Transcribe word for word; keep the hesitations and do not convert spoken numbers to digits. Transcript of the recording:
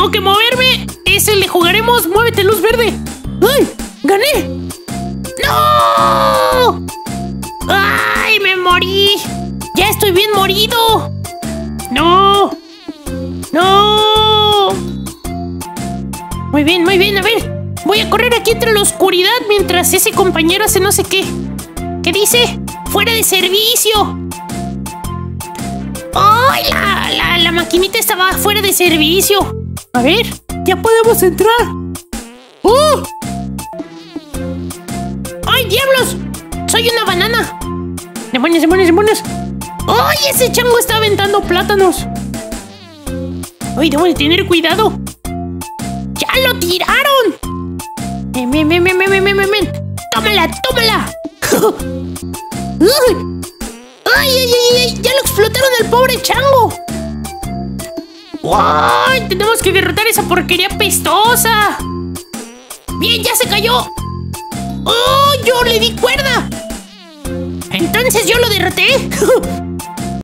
tengo que moverme. Ese le jugaremos. Muévete, luz verde. ¡Ay! ¡Gané! ¡No! ¡Ay! ¡Me morí! ¡Ya estoy bien morido! ¡No! ¡No! Muy bien, muy bien. A ver, voy a correr aquí entre la oscuridad mientras ese compañero hace no sé qué. ¿Qué dice? ¡Fuera de servicio! ¡Ay! La, la, la maquinita estaba fuera de servicio. A ver, ya podemos entrar. ¡Uh! ¡Ay, diablos! ¡Soy una banana! ¡Demonios, demonios, demonios! ¡Ay, ese chango está aventando plátanos! ¡Ay, debo de tener cuidado! ¡Ya lo tiraron! ¡Men, men, men, men, men, men, men! ¡Tómala, tómala! ¡Ay, ay, ay, ay! ¡Ya lo explotaron al pobre chango! ¡Ay! ¡Tenemos que derrotar esa porquería pestosa! ¡Bien, ya se cayó! ¡Oh! ¡Yo le di cuerda! ¡Entonces yo lo derroté!